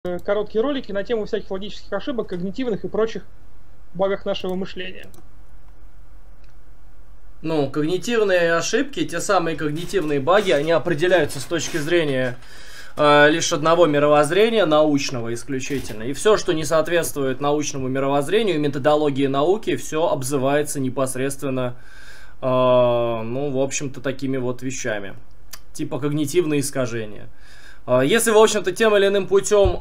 короткие ролики на тему всяких логических ошибок, когнитивных и прочих багах нашего мышления. Ну, когнитивные ошибки, те самые когнитивные баги, они определяются с точки зрения лишь одного мировоззрения, научного исключительно. И все, что не соответствует научному мировоззрению, методологии науки, все обзывается непосредственно, ну, в общем-то, такими вот вещами. Типа когнитивные искажения. Если вы, в общем-то, тем или иным путем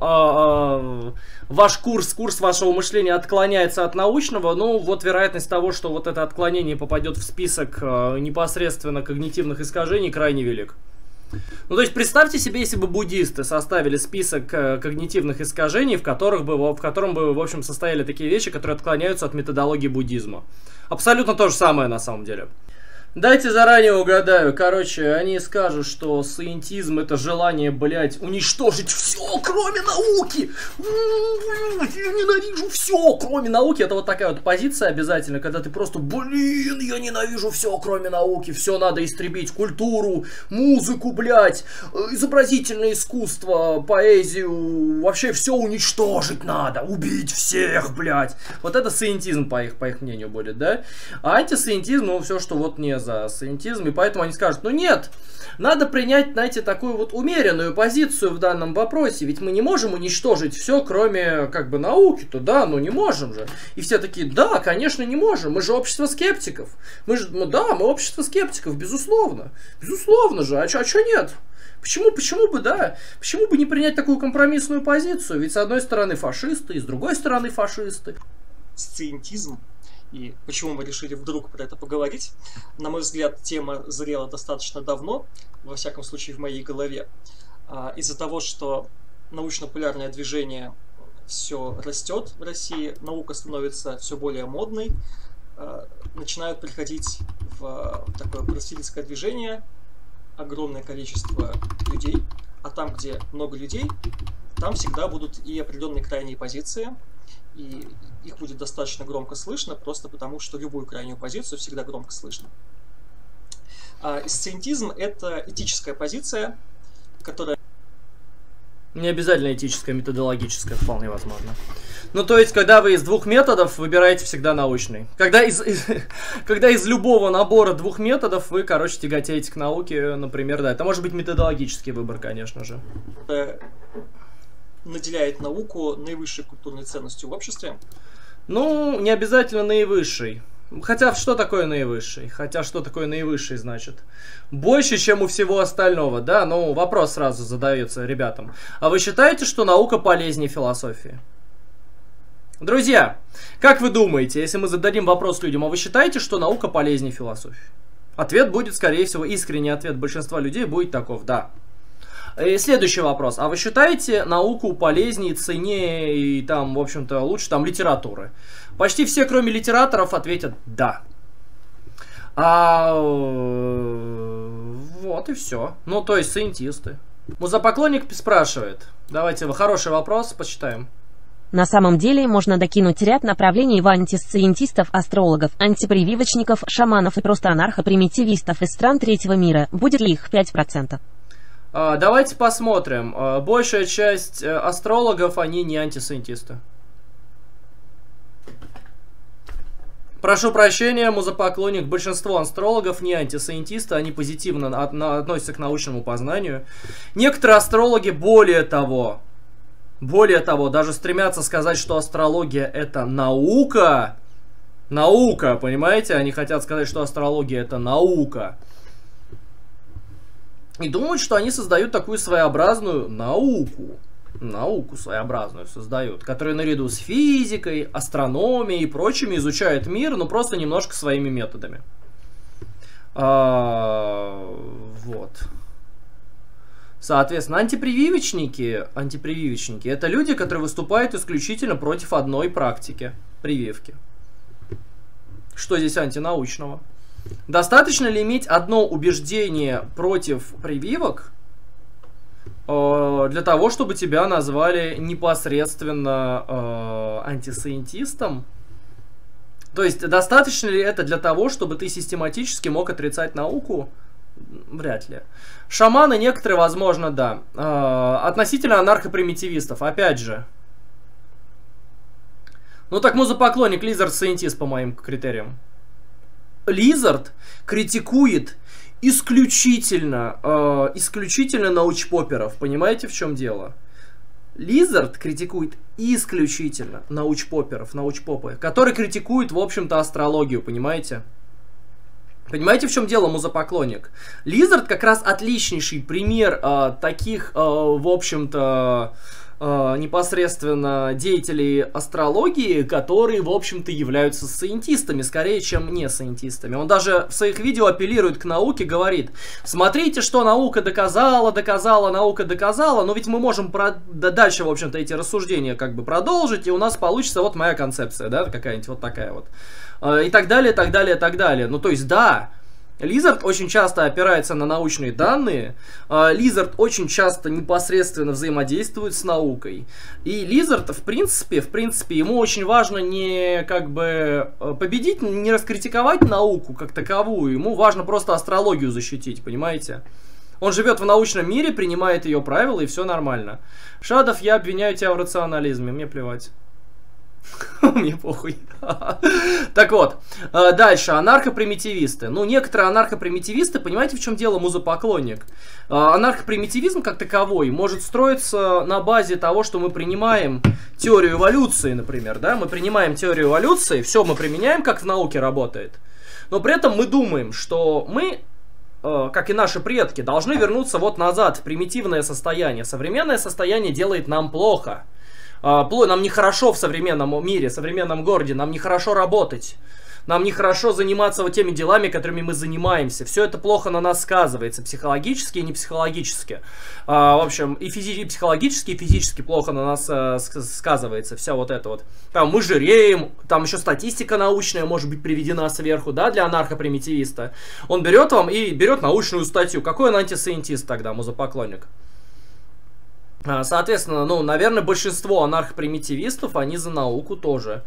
ваш курс вашего мышления отклоняется от научного, ну, вот вероятность того, что вот это отклонение попадет в список непосредственно когнитивных искажений, крайне велик. Ну, то есть, представьте себе, если бы буддисты составили список когнитивных искажений, в котором бы, в общем, состояли такие вещи, которые отклоняются от методологии буддизма. Абсолютно то же самое, на самом деле. Дайте заранее угадаю. Короче, они скажут, что саентизм — это желание, блядь, уничтожить все, кроме науки. Я ненавижу все, кроме науки. Это вот такая вот позиция обязательно, когда ты просто, блин, я ненавижу все, кроме науки. Все надо истребить. Культуру, музыку, блядь, изобразительное искусство, поэзию. Вообще все уничтожить надо. Убить всех, блядь. Вот это саентизм, по их мнению, будет, да? А антисаентизм, ну, все, что вот не за саентизм, и поэтому они скажут, ну нет, надо принять, знаете, такую вот умеренную позицию в данном вопросе, ведь мы не можем уничтожить все, кроме, как бы, науки-то, да, ну не можем же. И все такие, да, конечно, не можем, мы же общество скептиков. Мы же, ну да, мы общество скептиков, безусловно. Безусловно же, а чё нет? Почему бы, да? Почему бы не принять такую компромиссную позицию? Ведь с одной стороны фашисты, и с другой стороны фашисты. Сциентизм. И почему мы решили вдруг про это поговорить? На мой взгляд, тема зрела достаточно давно, во всяком случае в моей голове. Из-за того, что научно-популярное движение все растет в России, наука становится все более модной, начинают приходить в такое просветительское движение огромное количество людей, а там, где много людей, там всегда будут и определенные крайние позиции, и их будет достаточно громко слышно, просто потому что любую крайнюю позицию всегда громко слышно. Сциентизм — это этическая позиция, которая... Не обязательно этическая, методологическая, вполне возможно. Ну, то есть, когда вы из двух методов выбираете всегда научный. Когда из любого набора двух методов вы, короче, тяготеете к науке, например, да. Это может быть методологический выбор, конечно же. Наделяет науку наивысшей культурной ценностью в обществе. Ну, не обязательно наивысший. Хотя, что такое наивысший? Хотя, что такое наивысший, значит? Больше, чем у всего остального, да? Ну, вопрос сразу задается ребятам. А вы считаете, что наука полезнее философии? Друзья, как вы думаете, если мы зададим вопрос людям, а вы считаете, что наука полезнее философии? Ответ будет, скорее всего, искренний ответ большинства людей будет таков: да. И следующий вопрос. А вы считаете науку полезнее, ценнее и там, в общем-то, лучше там литературы? Почти все, кроме литераторов, ответят да. Вот и все. Ну, то есть, саентисты. Музапоклонник спрашивает. Давайте, хороший вопрос, почитаем. На самом деле можно докинуть ряд направлений в антисциентистов, астрологов, антипрививочников, шаманов и просто анархопримитивистов из стран третьего мира. Будет ли их 5%? Давайте посмотрим. Большая часть астрологов, они не антисаентисты. Прошу прощения, музапоклонник. Большинство астрологов не антисаентисты, они позитивно относятся к научному познанию. Некоторые астрологи, более того, даже стремятся сказать, что астрология — это наука. Наука, понимаете? Они хотят сказать, что астрология — это наука. И думают, что они создают такую своеобразную науку. Науку своеобразную создают, которая наряду с физикой, астрономией и прочими изучает мир, но просто немножко своими методами. Вот. Соответственно, антипрививочники — это люди, которые выступают исключительно против одной практики — прививки. Что здесь антинаучного? Достаточно ли иметь одно убеждение против прививок для того, чтобы тебя назвали непосредственно антисаентистом? То есть, достаточно ли это для того, чтобы ты систематически мог отрицать науку? Вряд ли. Шаманы некоторые, возможно, да. Относительно анархопримитивистов, опять же. Ну так музопоклонник, Лизард, сайентист по моим критериям. Лизард критикует исключительно научпоперов. Понимаете, в чем дело? Лизард критикует исключительно научпопы, которые критикуют, в общем-то, астрологию, понимаете? Понимаете, в чем дело, музопоклонник? Лизард как раз отличнейший пример таких, в общем-то, непосредственно деятелей астрологии, которые, в общем-то, являются сайентистами, скорее, чем не сайентистами. Он даже в своих видео апеллирует к науке, говорит: смотрите, что наука доказала, наука доказала, но ведь мы можем дальше, в общем-то, эти рассуждения как бы продолжить, и у нас получится вот моя концепция, да, какая-нибудь вот такая вот. И так далее, так далее, так далее. Ну, то есть, да, Лизард очень часто опирается на научные данные, Лизард очень часто непосредственно взаимодействует с наукой. И Лизард, в принципе, ему очень важно не как бы победить, не раскритиковать науку как таковую, ему важно просто астрологию защитить, понимаете? Он живет в научном мире, принимает ее правила, и все нормально. Шадов, я обвиняю тебя в рационализме, мне плевать. Мне похуй. Так вот, дальше, анархопримитивисты. Ну, некоторые анархопримитивисты, понимаете, в чем дело, музопоклонник? Анархопримитивизм как таковой может строиться на базе того, что мы принимаем теорию эволюции, например, да? Мы принимаем теорию эволюции, все мы применяем, как в науке работает. Но при этом мы думаем, что мы, как и наши предки, должны вернуться вот назад, в примитивное состояние. Современное состояние делает нам плохо. Нам нехорошо в современном мире, в современном городе, нам нехорошо работать. Нам нехорошо заниматься вот теми делами, которыми мы занимаемся. Все это плохо на нас сказывается, психологически и не психологически. В общем, и психологически, и физически плохо на нас сказывается. Все вот это вот. Там мы жиреем, там еще статистика научная может быть приведена сверху, да, для анархопримитивиста. Он берет вам и берет научную статью. Какой он антисайентист тогда, музопоклонник? Соответственно, ну, наверное, большинство анархопримитивистов, они за науку тоже.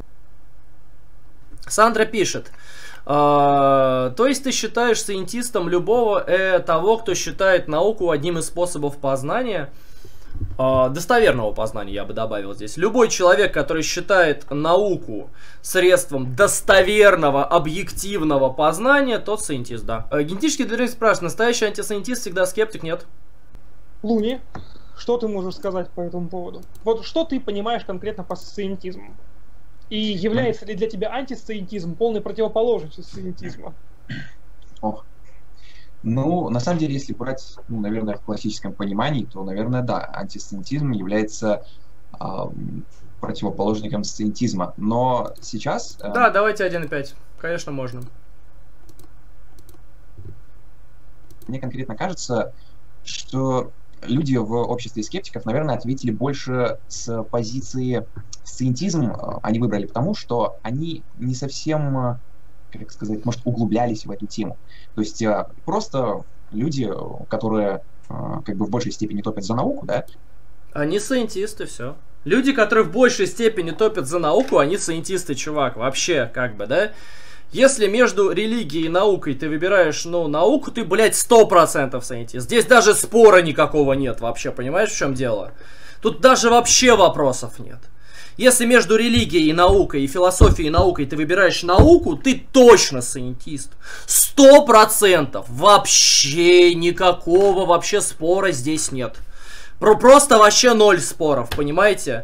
Сандра пишет: то есть ты считаешь сайентистом любого того, кто считает науку одним из способов познания, достоверного познания, я бы добавил здесь. Любой человек, который считает науку средством достоверного, объективного познания, тот сайентист, да. Генетический директор спрашивает: настоящий антисайентист всегда скептик? Нет. Луни, что ты можешь сказать по этому поводу? Вот что ты понимаешь конкретно по сайентизму? И является ли для тебя антисайентизм полной противоположностью сайентизма? Ох. Ну, на самом деле, если брать, ну, наверное, в классическом понимании, то, наверное, да, антисайентизм является противоположником сайентизма. Но сейчас... Да, давайте 1.5. Конечно, можно. Мне конкретно кажется, что люди в обществе скептиков, наверное, ответили больше с позиции сайентизм они выбрали, потому что они не совсем, как сказать, может, углублялись в эту тему. То есть просто люди, которые как бы в большей степени топят за науку, да? Они сайентисты, все. Люди, которые в большей степени топят за науку, они сайентисты, чувак, вообще, как бы, да? Если между религией и наукой ты выбираешь, ну, науку, ты, блядь, 100% сайентист. Здесь даже спора никакого нет вообще, понимаешь, в чем дело? Тут даже вообще вопросов нет. Если между религией и наукой, и философией и наукой ты выбираешь науку, ты точно сайентист. 100%. Вообще никакого вообще спора здесь нет. Просто вообще 0 споров, понимаете?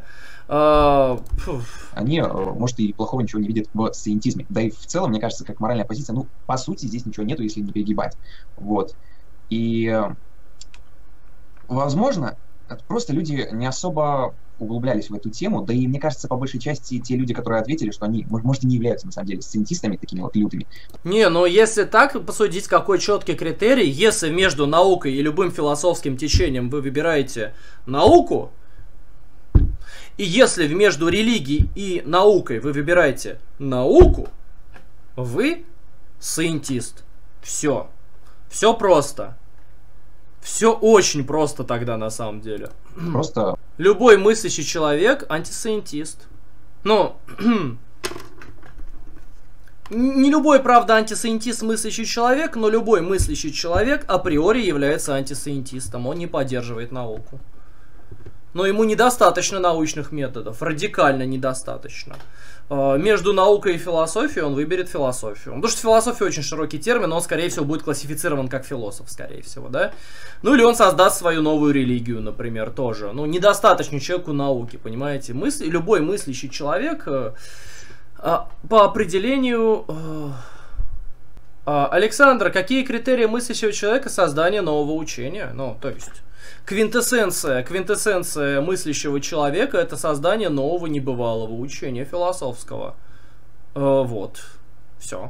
Они, может, и плохого ничего не видят в сайентизме. Да и в целом, мне кажется, как моральная позиция, ну, по сути, здесь ничего нету, если не перегибать. Вот. И, возможно, просто люди не особо углублялись в эту тему, да и, мне кажется, по большей части те люди, которые ответили, что они, может, и не являются, на самом деле, сайентистами такими вот лютыми. Не, ну если так посудить, какой четкий критерий, если между наукой и любым философским течением вы выбираете науку, и если между религией и наукой вы выбираете науку, вы сайентист. Все. Все просто. Все очень просто тогда на самом деле. Просто... Любой мыслящий человек антисайентист. Ну, Не любой, правда, антисайентист мыслящий человек, но любой мыслящий человек априори является антисайентистом. Он не поддерживает науку. Но ему недостаточно научных методов, радикально недостаточно. Между наукой и философией он выберет философию. Потому что философия очень широкий термин, он, скорее всего, будет классифицирован как философ, скорее всего, да? Ну, или он создаст свою новую религию, например, тоже. Ну, недостаточно человеку науки, понимаете? Любой мыслящий человек, по определению... Александр, какие критерии мыслящего человека создания нового учения? Ну, то есть... Квинтэссенция мыслящего человека — это создание нового небывалого учения философского. Вот. Все.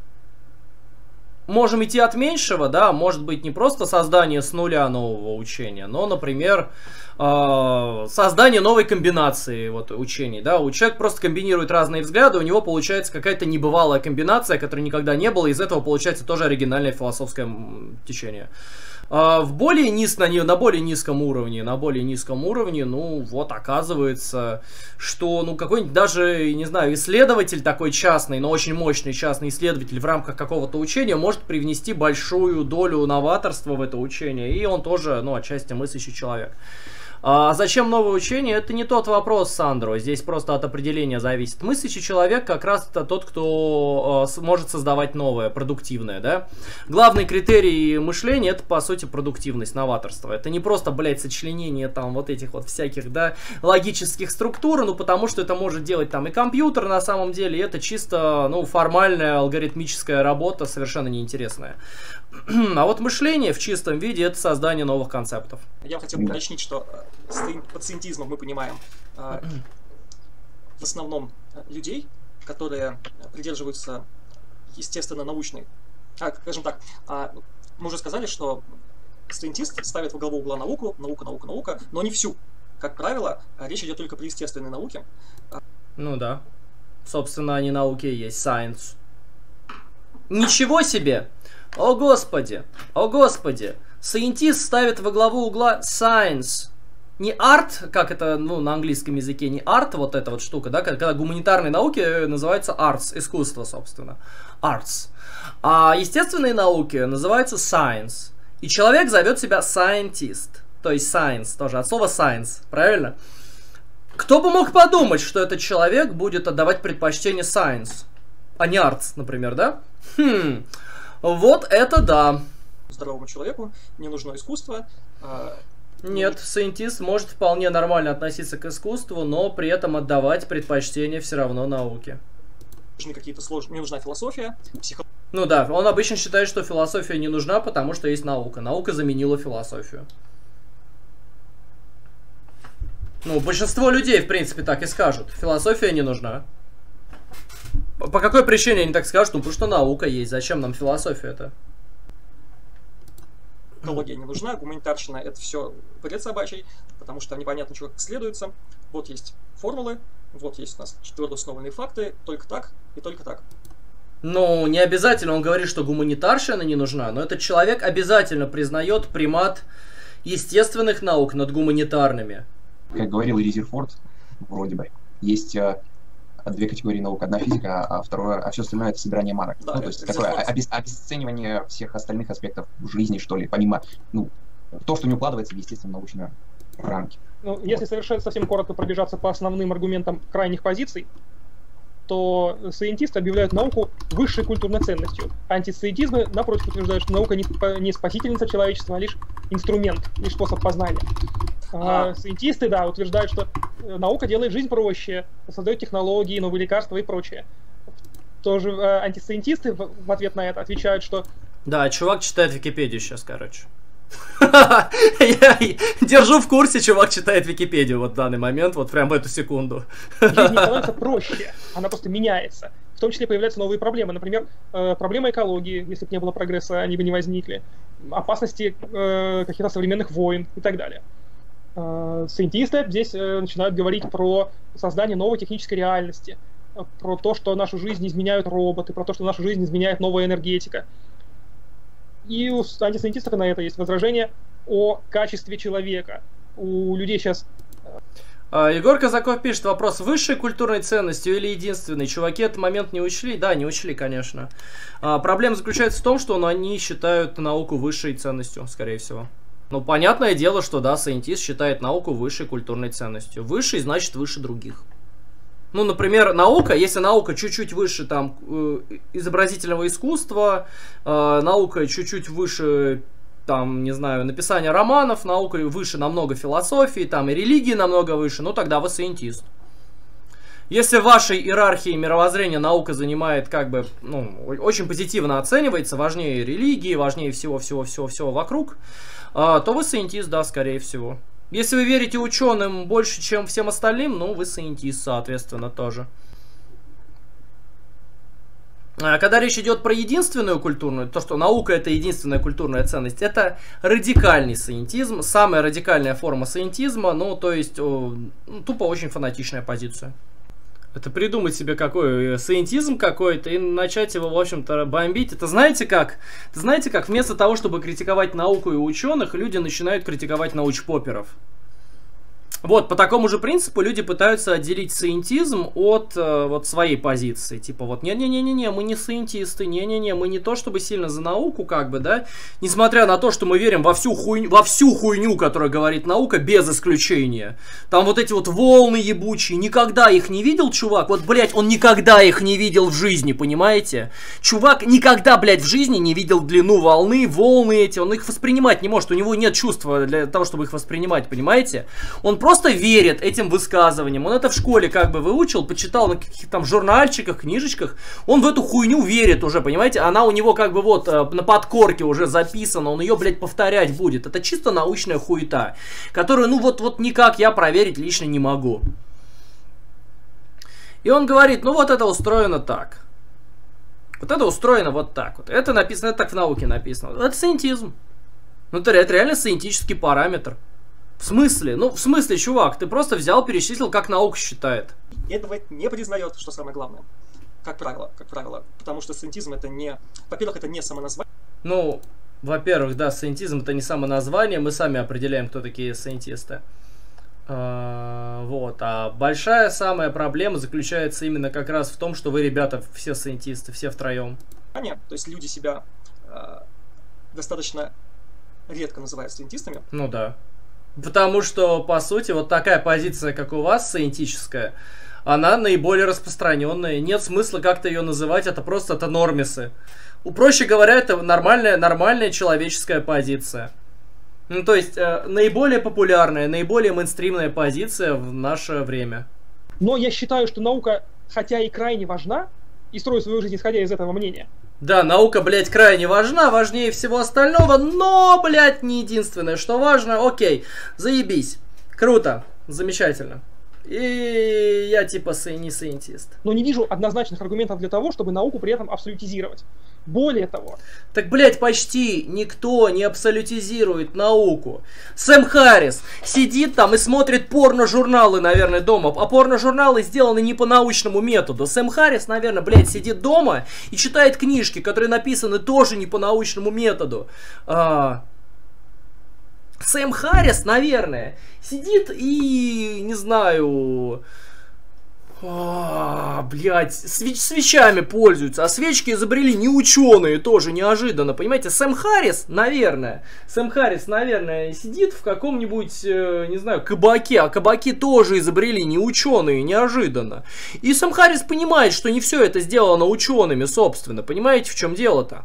Можем идти от меньшего, да, может быть не просто создание с нуля нового учения, но, например, создание новой комбинации вот, учений, да, человек просто комбинирует разные взгляды, у него получается какая-то небывалая комбинация, которой никогда не было, из этого получается тоже оригинальное философское течение. На более низком уровне, ну вот оказывается, что ну какой-нибудь даже, не знаю, исследователь такой частный, но очень мощный частный исследователь в рамках какого-то учения может привнести большую долю новаторства в это учение, и он тоже, ну, отчасти мыслящий человек. А зачем новое учение? Это не тот вопрос, Сандро. Здесь просто от определения зависит. Мыслящий человек как раз это тот, кто может создавать новое, продуктивное, да? Главный критерий мышления — это, по сути, продуктивность, новаторство. Это не просто, блядь, сочленение там вот этих вот всяких, да, логических структур, ну, потому что это может делать там и компьютер на самом деле, и это чисто, ну, формальная алгоритмическая работа, совершенно неинтересная. А вот мышление в чистом виде — это создание новых концептов. Я хотел бы уточнить, что под сcientism мы понимаем в основном людей, которые придерживаются естественно научной. Скажем так, мы уже сказали, что scientist ставит во главу угла науку, наука, но не всю. Как правило, речь идет только при естественной науке. Ну да. Собственно, они науки и есть science. Ничего себе! О господи! О господи! Scientist ставит во главу угла science. Не art, как это, ну, на английском языке, не art, вот эта вот штука, да, когда гуманитарные науки называются arts, искусство, собственно, arts. А естественные науки называются science. И человек зовет себя scientist, то есть science тоже, от слова science, правильно? Кто бы мог подумать, что этот человек будет отдавать предпочтение science, а не arts, например, да? Вот это да. Здоровому человеку не нужно искусство. Нет, scientist может вполне нормально относиться к искусству, но при этом отдавать предпочтение все равно науке. Нужны какие-то сложные, не нужна философия, психология. Ну да, он обычно считает, что философия не нужна, потому что есть наука. Наука заменила философию. Ну, большинство людей, в принципе, так и скажут. Философия не нужна. По какой причине они так скажут? Ну, потому что наука есть. Зачем нам философия-то? Экология не нужна, гуманитарщина — это все бред собачий, потому что непонятно, что как исследуется. Вот есть формулы, вот есть у нас твердо установленные факты, только так и только так. Ну, не обязательно он говорит, что гуманитарщина не нужна, но этот человек обязательно признает примат естественных наук над гуманитарными. Как говорил Резерфорд, вроде бы, есть две категории наук. Одна физика, а все остальное — это собирание марок. Да, ну, то есть такое обесценивание всех остальных аспектов жизни, что ли, помимо, ну, то, что не укладывается в естественно-научные рамки. Ну, если совершенно совсем коротко пробежаться по основным аргументам крайних позиций, то сcientisты объявляют науку высшей культурной ценностью. Антисциентизмы, напротив, утверждают, что наука не спасительница человечества, а лишь инструмент, лишь способ познания. Сcientisты, да, утверждают, что наука делает жизнь проще, создает технологии, новые лекарства и прочее. Тоже антисциентисты в ответ на это отвечают, что... Да, чувак читает Википедию сейчас, короче. Я держу в курсе, чувак читает Википедию вот в данный момент, вот прям в эту секунду. Жизнь не становится проще, она просто меняется. В том числе появляются новые проблемы. Например, проблема экологии, если бы не было прогресса, они бы не возникли. Опасности каких-то современных войн и так далее. Сcientisты здесь начинают говорить про создание новой технической реальности, про то, что нашу жизнь изменяют роботы, про то, что нашу жизнь изменяет новая энергетика. И у антисcientистов на это есть возражение о качестве человека. У людей сейчас... Егор Казаков пишет, вопрос, высшей культурной ценностью или единственной? Чуваки этот момент не учли? Да, не учли, конечно. Проблема заключается в том, что они считают науку высшей ценностью, скорее всего. Ну, понятное дело, что, да, сайентист считает науку высшей культурной ценностью. Высшей, значит, выше других. Ну, например, наука, если наука чуть-чуть выше, там, изобразительного искусства, наука чуть-чуть выше... там, не знаю, написание романов, наука выше намного философии, там и религии намного выше, ну тогда вы сайентист. Если в вашей иерархии мировоззрения наука занимает, как бы, ну, очень позитивно оценивается, важнее религии, важнее всего-всего-всего-всего вокруг, то вы сайентист, да, скорее всего. Если вы верите ученым больше, чем всем остальным, ну, вы сайентист, соответственно, тоже. Когда речь идет про единственную культурную, то, что наука это единственная культурная ценность, это радикальный сайентизм, самая радикальная форма сайентизма, ну, то есть, тупо очень фанатичная позиция. Это придумать себе какой сайентизм какой-то и начать его, в общем-то, бомбить. Это знаете как? Это знаете как? Вместо того, чтобы критиковать науку и ученых, люди начинают критиковать научпоперов. Вот, по такому же принципу люди пытаются отделить сайентизм от вот своей позиции. Типа вот, не-не-не-не, мы не сайентисты, не-не-не, мы не то чтобы сильно за науку, как бы, да. Несмотря на то, что мы верим во всю хуйню, которая говорит наука, без исключения. Там вот эти вот волны ебучие, никогда их не видел, чувак. Вот, блядь, он никогда их не видел в жизни, понимаете? Чувак никогда, блядь, в жизни не видел длину волны, волны эти, он их воспринимать не может, у него нет чувства для того, чтобы их воспринимать, понимаете? Он просто верит этим высказываниям. Он это в школе как бы выучил, почитал на каких-то там журнальчиках, книжечках. Он в эту хуйню верит уже, понимаете? Она у него как бы вот на подкорке уже записана. Он ее, блядь, повторять будет. Это чисто научная хуета, которую, ну вот никак я проверить лично не могу. И он говорит, ну вот это устроено так. Вот это устроено вот так вот. Это написано, это так в науке написано. Это сайентизм. Ну это реально сайентический параметр. В смысле? Ну, в смысле, чувак, ты просто взял, перечислил, как наука считает. Этого не признает, что самое главное. Как правило. Потому что сайентизм это не... Во-первых, это не самоназвание. Ну, во-первых, да, сайентизм это не самоназвание, мы сами определяем, кто такие сайентисты. Вот. А большая самая проблема заключается именно как раз в том, что вы, ребята, все сайентисты, все втроем. То есть люди себя достаточно редко называют сайентистами. Ну да. Потому что, по сути, вот такая позиция, как у вас, сайентическая, она наиболее распространенная. Нет смысла как-то ее называть, это просто это нормисы. Проще говоря, это нормальная человеческая позиция. Ну, то есть, наиболее популярная, наиболее мейнстримная позиция в наше время. Но я считаю, что наука, хотя и крайне важна, и строю свою жизнь исходя из этого мнения. Да, наука, блядь, крайне важна, важнее всего остального, но, блядь, не единственное, что важно. Окей, заебись. Круто, замечательно. И я типа не сайентист. Но не вижу однозначных аргументов для того, чтобы науку при этом абсолютизировать. Более того... Так, блядь, почти никто не абсолютизирует науку. Сэм Харрис сидит там и смотрит порно-журналы, наверное, дома. А порно-журналы сделаны не по научному методу. Сэм Харрис, наверное, блядь, сидит дома и читает книжки, которые написаны тоже не по научному методу. Сэм Харрис, наверное, сидит и, не знаю, блядь, свечами пользуются. А свечки изобрели не ученые, тоже неожиданно, понимаете? Сэм Харрис, наверное, сидит в каком-нибудь, не знаю, кабаке. А кабаки тоже изобрели не ученые, неожиданно. И Сэм Харрис понимает, что не все это сделано учеными, собственно. Понимаете, в чем дело-то?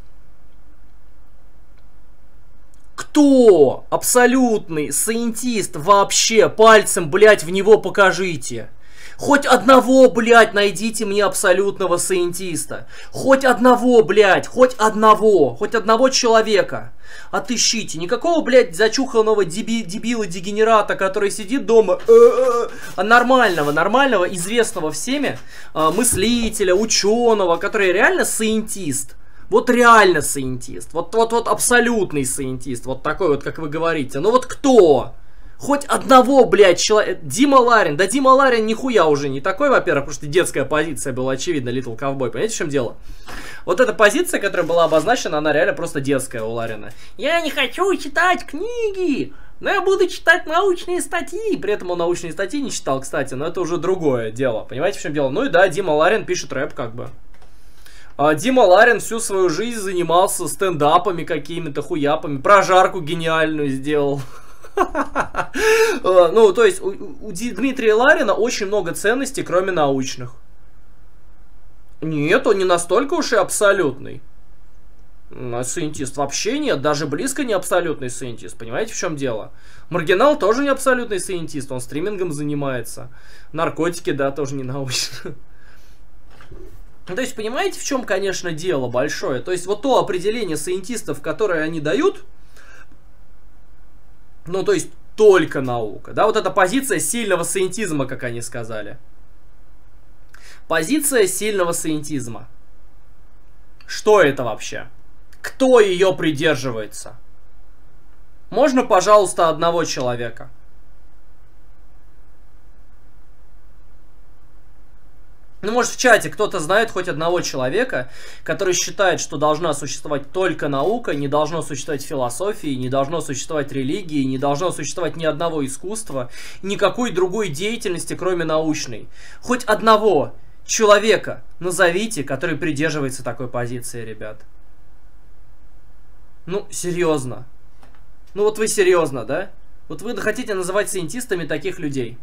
Кто абсолютный сайентист вообще? Пальцем, блядь, в него покажите. Хоть одного, блядь, найдите мне абсолютного сайентиста. Хоть одного, блядь, хоть одного человека. Отыщите. Никакого, блядь, зачуханного дебила-дегенерата, который сидит дома, а нормального, известного всеми мыслителя, ученого, который реально сайентист. Вот реально сайентист, вот абсолютный сайентист, вот такой вот, как вы говорите. Ну вот кто? Хоть одного, блядь, человека. Дима Ларин. Да Дима Ларин нихуя уже не такой, во-первых, потому что детская позиция была очевидна, Little Cowboy. Понимаете, в чем дело? Вот эта позиция, которая была обозначена, она реально просто детская у Ларина. Я не хочу читать книги. Но я буду читать научные статьи. При этом он научные статьи не читал, кстати, но это уже другое дело. Понимаете, в чем дело? Ну и да, Дима Ларин пишет рэп, как бы. Дима Ларин всю свою жизнь занимался стендапами какими-то, хуяпами. Прожарку гениальную сделал. Ну, то есть, у Дмитрия Ларина очень много ценностей, кроме научных. Нет, он не настолько уж и абсолютный. Сcientist вообще нет, даже близко не абсолютный scientist. Понимаете, в чем дело? Маргинал тоже не абсолютный scientist, он стримингом занимается. Наркотики, да, тоже не научные. То есть, понимаете, в чем, конечно, дело большое? То есть, вот то определение сcientistов, которое они дают, ну, то есть, только наука, да, вот эта позиция сильного сcientism, как они сказали. Позиция сильного сcientism. Что это вообще? Кто ее придерживается? Можно, пожалуйста, одного человека? Ну, может, в чате кто-то знает хоть одного человека, который считает, что должна существовать только наука, не должно существовать философии, не должно существовать религии, не должно существовать ни одного искусства, никакой другой деятельности, кроме научной. Хоть одного человека назовите, который придерживается такой позиции, ребят. Ну, серьезно. Ну, вот вы серьезно, да? Вот вы хотите называть сcientistами таких людей.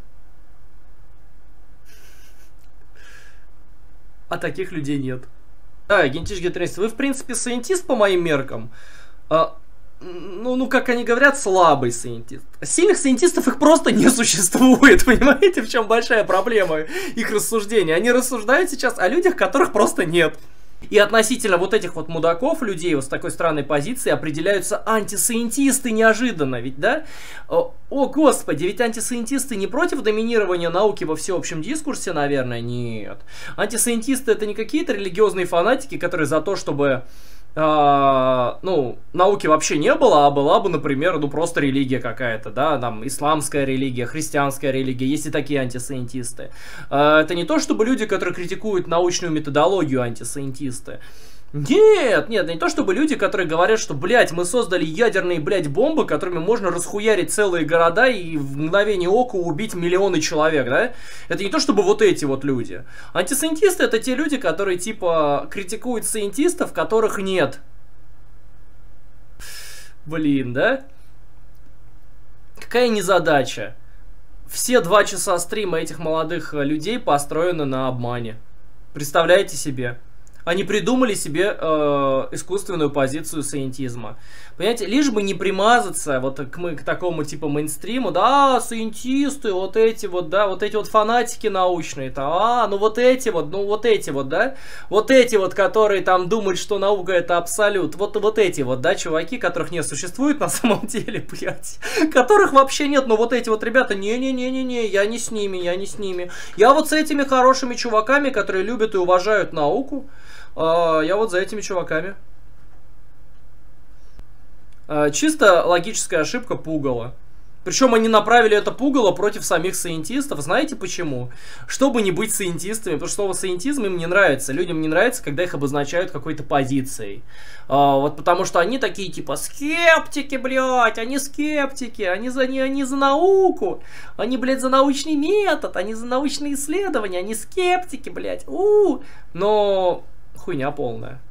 А таких людей нет. Да, Гентиш Гетрейс, вы, в принципе, scientist по моим меркам. Ну, как они говорят, слабый scientist. Сильных scientistов их просто не существует. Понимаете, в чем большая проблема их рассуждения? Они рассуждают сейчас о людях, которых просто нет. И относительно вот этих вот мудаков, людей вот с такой странной позицией, определяются антисcientисты неожиданно, ведь, да? О, господи, ведь антисcientисты не против доминирования науки во всеобщем дискурсе, наверное? Нет. Антисcientисты это не какие-то религиозные фанатики, которые за то, чтобы... ну, науки вообще не было, а была бы, например, ну, просто религия какая-то, да, там, исламская религия, христианская религия, есть и такие антисcientисты. Это не то, чтобы люди, которые критикуют научную методологию, антисcientисты. Нет, не то, чтобы люди, которые говорят, что, блядь, мы создали ядерные, блядь, бомбы, которыми можно расхуярить целые города и в мгновение ока убить миллионы человек, да? Это не то, чтобы вот эти вот люди. Антисcientисты это те люди, которые, типа, критикуют сcientistов, которых нет. Блин, да? Какая незадача. Все 2 часа стрима этих молодых людей построены на обмане. Представляете себе? Они придумали себе искусственную позицию сcientism. Понимаете, лишь бы не примазаться вот к такому типа мейнстриму, да, сcientisты, вот эти вот, да, вот эти вот фанатики научные-то, ну вот эти вот, да, вот эти вот, которые там думают, что наука это абсолют, вот эти вот, да, чуваки, которых не существует на самом деле, блядь, которых вообще нет, но вот эти вот ребята, не-не-не-не-не, я не с ними, я вот с этими хорошими чуваками, которые любят и уважают науку, я вот за этими чуваками. Чисто логическая ошибка пугала. Причем они направили это пугало против самих сcientistов. Знаете почему? Чтобы не быть сcientistами. Потому что слово scientism им не нравится. Людям не нравится, когда их обозначают какой-то позицией. Вот потому что они такие типа скептики, блядь. Они скептики. Они за науку. Они, блядь, за научный метод. Они за научные исследования. Они скептики, блядь. Но хуйня полная.